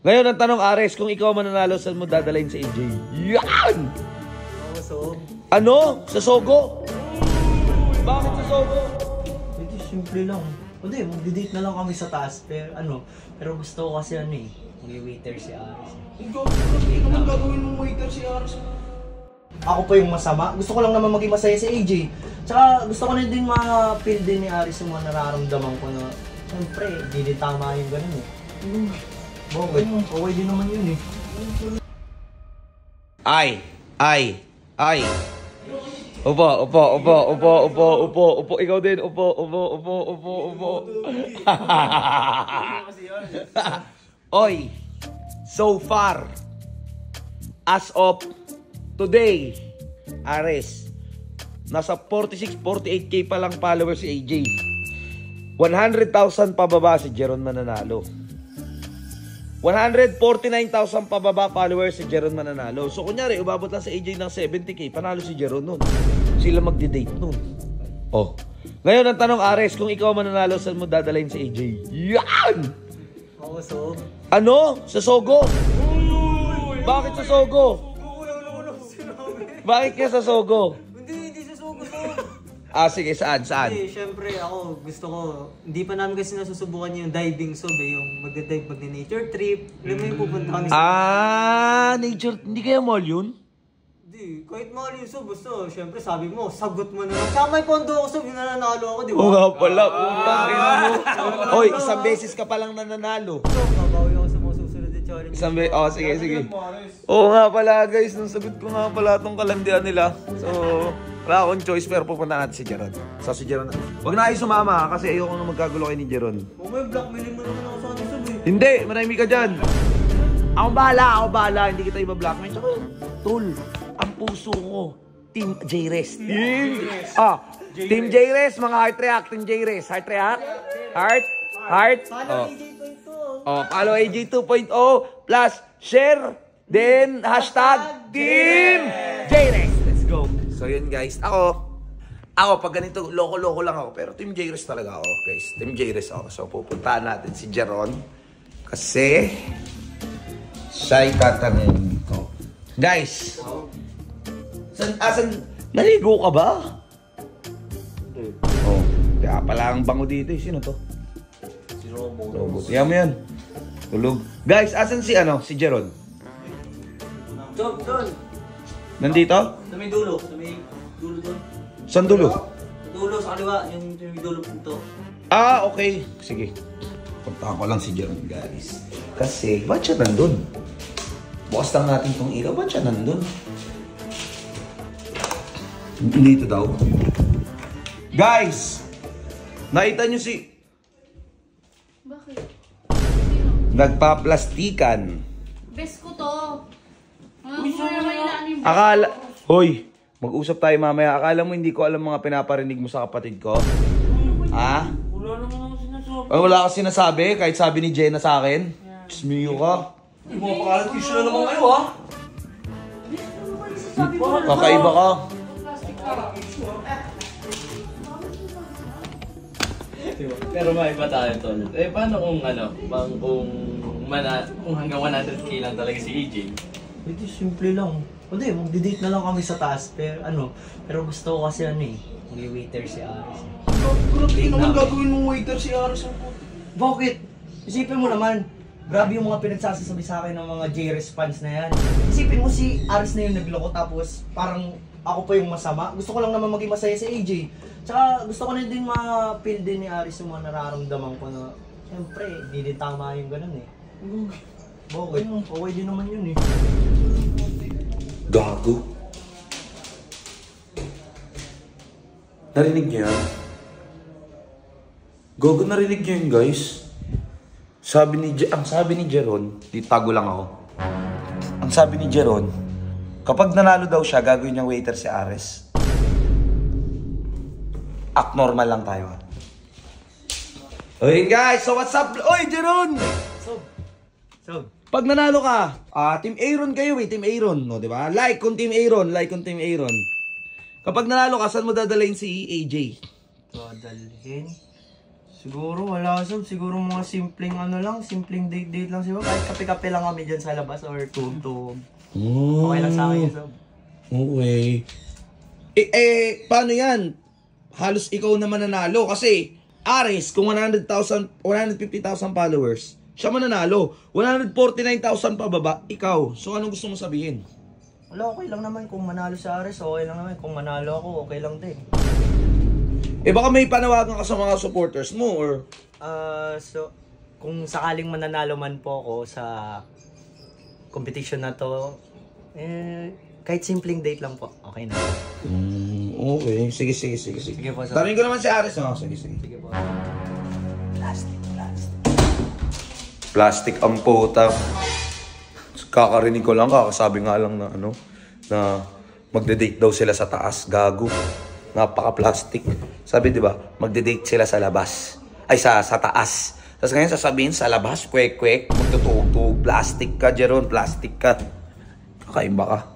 Ngayon ang tanong, Ares, kung ikaw mananalo, saan mo dadalhin si AJ? Yan! Ano? Sa Sogo? Bakit sa Sogo? Hindi, simple lang. Hindi, magdi-date na lang kami sa taas. Pero gusto ko kasi mag-waiter si Aris. Hindi naman gagawin mong waiter si Aris. Ako pa yung masama. Gusto ko lang naman maging masaya si AJ. Tsaka gusto ko na din ma-feel din ni Aris yung mga nararamdaman ko na siyempre, di din tama yung ganun eh. Bakit? Okay din naman yun eh. Ay. Upo. Ikaw din, upo. Oy, so far, as of today, Ares, nasa 46-48K pa lang followers si AJ. 100,000 pababa si Jeron mananalo. 149,000 pababa followers si Jeron mananalo. So kunyari, umabot lang si AJ ng 70K, panalo si Jeron nun. Sila magdi-date nun. Oh. Ngayon ang tanong, Ares, kung ikaw mananalo, saan mo dadalhin si AJ? Yan! So, ano? Sa Sogo? Bakit sa Sogo? Bakit ka sa Sogo? Hindi sa Sogo. Sige, saan? Hindi, syempre ako gusto ko, hindi pa namin kasi nasusubukan yung diving sob yung mag-dive, mag-nature trip. Alam mo yung pupunta kami sa... nature, hindi kaya mall yun? Hindi, kahit mahal yung sob, basta syempre sabi mo, sagot mo na lang. Tsaka may pondo ako sob, yung nananalo ako, di ba? Oo nga pala, putang ina mo. Hoy, isang beses ka palang nananalo. Babawi ako sa mga susunod na challenge. Sige. Oo nga pala guys, nung sagot ko nga pala itong kalandian nila. So, wala akong choice pero pupunta natin si Jeron. Si Jeron. Huwag na kayo sumama kasi ayoko na magkagulo kayo ni Jeron. Kung may blackmailing mo naman ako sa akin sob eh. Hindi, marami ka dyan. Ako bahala. Hindi kita iba-blackmail. Tsaka, tol, ang puso ko, Team J-Rest. Team J-Rest, mga heart react. Team J-Rest. Heart react? Heart? Follow AJ 2.0. Follow AJ 2.0 plus share. Then, hashtag Team J-Rest. Let's go. So yun guys, ako pag ganito, loko-loko lang ako. Pero Team J-Rest talaga ako guys. Team J-Rest ako. So pupuntahan natin si Jeron. Kasi siya itatanungin ko. Guys, naligo ka ba? Kaya pala ang bango dito. Sino to? Si Robo. Tiyan mo yan. Tulog. Guys, asan si Jeron? Doon. Nandito? Sa may dulo. Sa may dulo doon. Saan dulo? Dulo sa kaliwa. Yung may dulo punto. Okay. Sige. Puntahan ko lang si Jeron, guys. Kasi, ba't siya nandun? Bukas lang natin itong ilaw. Ba't siya nandun? Dito daw. Guys! Nakita nyo si... Bakit? Nagpa-plastikan. Best ko to. Akala... Hoy! Mag-usap tayo mamaya. Akala mo hindi ko alam mga pinaparinig mo sa kapatid ko? Ha? Wala naman ako sinasabi. Wala ka sinasabi? Kahit sabi ni Jenna sa akin? Chismiyo ka. Mga pakalat tissue na naman kayo ha. Kakaiba ka. Pero maiba tayo tol. Paano kung kung hanggang 100K lang talaga si AJ? Hindi, simple lang. Hindi, magdi-date na lang kami sa taas. Pero gusto ko kasi mag-waiter si Aris. Hindi naman gagawin mong waiter si Aris. Bakit? Isipin mo naman, grabe yung mga pinagsasabi sa akin ng mga J-Res fans na yan. Isipin mo si Aris na yung nagloko tapos parang ako pa yung masama. Gusto ko lang naman maging masaya si AJ. Tsaka gusto ko na din ma-feel din ni Aris yung mga nararamdaman ko na siyempre, di din tama yung ganun eh. Bakit? Okay din naman yun eh. Gago. Narinig niyo yan? Gago, narinig niyo yun, guys? Ang sabi ni Jeron, tago lang ako. Ang sabi ni Jeron, kapag nanalo daw siya, gagawin niyang waiter si Ares. Act normal lang tayo, ha? Okay, guys, so what's up? Oy, Jeron! So, pag nanalo ka, Team Aaron kayo Team Aaron, no, di ba? Like kung Team Aaron. Kapag nanalo ka, saan mo dadalhin si AJ? dadalhin? Siguro wala sob, siguro mga simpleng ano lang, simpleng date lang siguro. Kahit kape-kape lang kami dyan sa labas or tugtog. Okay lang sa akin sob. Okay. Paano yan? Halos ikaw naman nanalo kasi Aris, kung 150,000 followers, siya mananalo. 149,000 pababa, ikaw. So anong gusto mo sabihin? Wala, okay lang naman kung manalo si Aris, okay lang naman. Kung manalo ako, okay lang din. Baka may panawagan ka sa mga supporters mo or... So, kung sakaling mananalo man po ako sa competition na to, kahit simpleng date lang po, okay na. Okay. Sige. Sige po, sir. Tanungin ko naman si Aris. Sige. Sige po. Plastic ang puta. Kakarinig ko lang, kakasabi nga lang na na magde-date daw sila sa taas. Gago. Napaka-plastic. Sabi, di ba, magde-date sila sa labas. Ay, sa taas. Tapos ngayon sasabihin sa labas, kwek-kwek, magtutugtog, plastic ka, Jeron, plastic ka. Kakaiba ka.